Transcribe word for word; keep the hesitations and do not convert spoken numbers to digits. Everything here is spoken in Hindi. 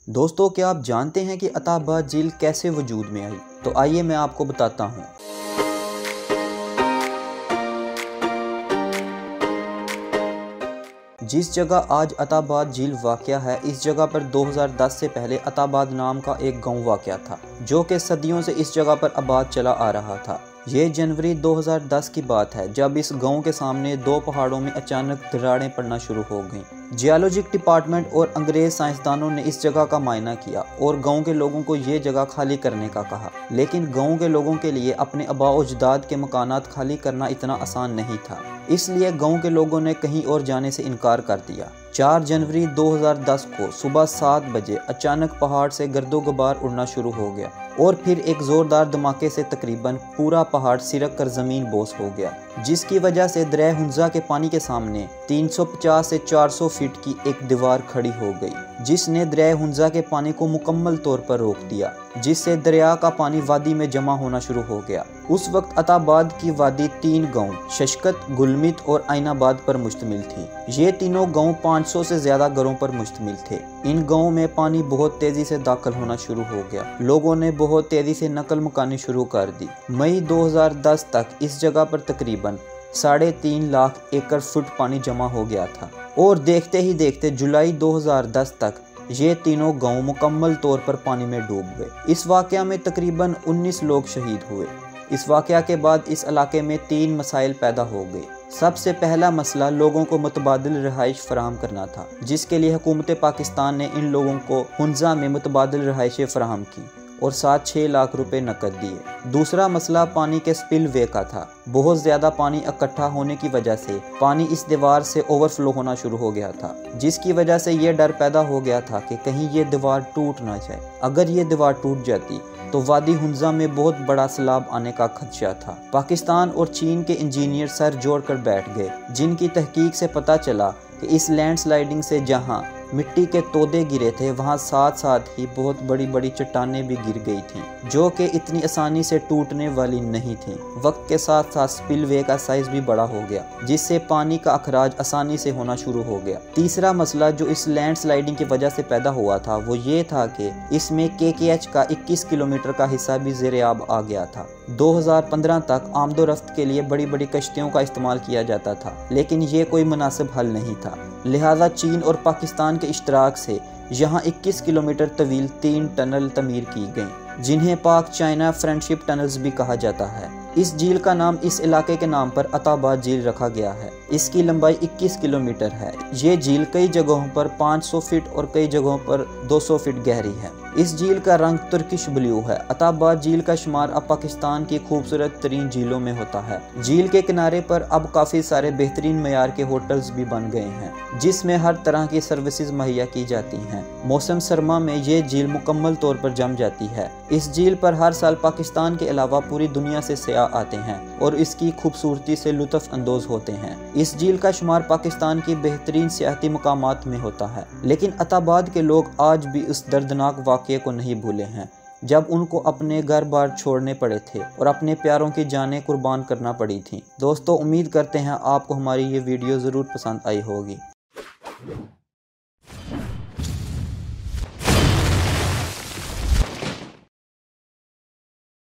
दोस्तों, क्या आप जानते हैं कि अताबाद झील कैसे वजूद में आई? तो आइए मैं आपको बताता हूँ। जिस जगह आज अताबाद झील वाक़या है, इस जगह पर दो हज़ार दस से पहले अताबाद नाम का एक गांव वाक़या था, जो कि सदियों से इस जगह पर आबाद चला आ रहा था। ये जनवरी दो हज़ार दस की बात है, जब इस गांव के सामने दो पहाड़ों में अचानक दरारें पड़ना शुरू हो गईं। जियोलॉजिक डिपार्टमेंट और अंग्रेज साइंसदानों ने इस जगह का मायना किया और गांव के लोगों को ये जगह खाली करने का कहा, लेकिन गांव के लोगों के लिए अपने आबा अजदाद के मकानात खाली करना इतना आसान नहीं था, इसलिए गांव के लोगों ने कहीं और जाने से इनकार कर दिया। चार जनवरी दो हज़ार दस को सुबह सात बजे अचानक पहाड़ से गर्दो गुबार उड़ना शुरू हो गया और फिर एक जोरदार धमाके से तकरीबन पूरा पहाड़ सिरक कर जमीन बोस हो गया, जिसकी वजह से दरिया हुंजा के पानी के सामने तीन सौ पचास से चार सौ फीट की एक दीवार खड़ी हो गई, जिसने दरिया हुंजा के पानी को मुकम्मल तौर पर रोक दिया, जिससे दरिया का पानी वादी में जमा होना शुरू हो गया। उस वक्त अताबाद की वादी तीन गांव शशकत, गुलमित और ऐनाबाद पर मुश्तमिल थी। ये तीनों गांव पाँच सौ से ज्यादा घरों पर मुश्तमिल थे। इन गांवों में पानी बहुत तेजी से दाखिल होना शुरू हो गया। लोगों ने बहुत तेजी से नकल मकानी शुरू कर दी। मई दो हज़ार दस तक इस जगह पर तकरीबन साढ़े तीन लाख एकड़ फुट पानी जमा हो गया था और देखते ही देखते जुलाई दो हज़ार दस तक ये तीनों गांव मुकम्मल तौर पर पानी में डूब गए। इस वाक़या में तकरीबन उन्नीस लोग शहीद हुए। इस वाक़या के बाद इस इलाके में तीन मसाइल पैदा हो गए। सबसे पहला मसला लोगों को मुतबादिल रहाइश फराहम करना था, जिसके लिए हुकूमत पाकिस्तान ने इन लोगों को हुंजा में मुतबादिल रहाइशें फराहम की और सात छः लाख रुपए नकद दिए। दूसरा मसला पानी के स्पिल वे का था। बहुत ज़्यादा पानी इकट्ठा होने की वजह से पानी इस दीवार से ओवरफ्लो होना शुरू हो गया था, जिसकी वजह से ये डर पैदा हो गया था कि कहीं ये दीवार टूट ना जाए। अगर ये दीवार टूट जाती तो वादी हुंजा में बहुत बड़ा सैलाब आने का खदशा था। पाकिस्तान और चीन के इंजीनियर सर जोड़कर बैठ गए, जिनकी तहकीक से पता चला कि इस लैंडस्लाइडिंग से जहां मिट्टी के तोदे गिरे थे, वहां साथ साथ ही बहुत बड़ी बड़ी चट्टानें भी गिर गई थीं, जो कि इतनी आसानी से टूटने वाली नहीं थीं। वक्त के साथ साथ स्पिलवे का साइज भी बड़ा हो गया, जिससे पानी का अखराज आसानी से होना शुरू हो गया। तीसरा मसला जो इस लैंडस्लाइडिंग की वजह से पैदा हुआ था, वो ये था कि इसमें के के एच का इक्कीस किलोमीटर का हिस्सा भी ज़ेर-ए-आब आ गया था। दो हज़ार पंद्रह तक आमदोरफ्त के लिए बड़ी बड़ी कश्तियों का इस्तेमाल किया जाता था, लेकिन ये कोई मुनासिब हल नहीं था। लिहाजा चीन और पाकिस्तान के इश्तराक से यहाँ इक्कीस किलोमीटर तवील तीन टनल तमीर की गईं, जिन्हें पाक चाइना फ्रेंडशिप टनल्स भी कहा जाता है। इस झील का नाम इस इलाके के नाम पर अताबाद झील रखा गया है। इसकी लंबाई इक्कीस किलोमीटर है। ये झील कई जगहों पर पाँच सौ फीट और कई जगहों पर दो सौ फीट गहरी है। इस झील का रंग तुर्किश ब्लू है। अताबाद झील का शुमार अब पाकिस्तान की खूबसूरत तरीन झीलों में होता है। झील के किनारे पर अब काफ़ी सारे बेहतरीन मयार के होटल्स भी बन गए हैं, जिसमें हर तरह की सर्विसेज मुहैया की जाती हैं। मौसम सरमा में ये झील मुकम्मल तौर पर जम जाती है। इस झील पर हर साल पाकिस्तान के अलावा पूरी दुनिया से सयाह आते हैं और इसकी खूबसूरती से लुत्फ अंदोज होते हैं। इस झील का शुमार पाकिस्तान की बेहतरीन सियाहती मकामात में होता है, लेकिन अताबाद के लोग आज भी उस दर्दनाक वाक़ये को नहीं भूले हैं, जब उनको अपने घर बार छोड़ने पड़े थे और अपने प्यारों की जानें कुर्बान करना पड़ी थी। दोस्तों, उम्मीद करते हैं आपको हमारी ये वीडियो ज़रूर पसंद आई होगी।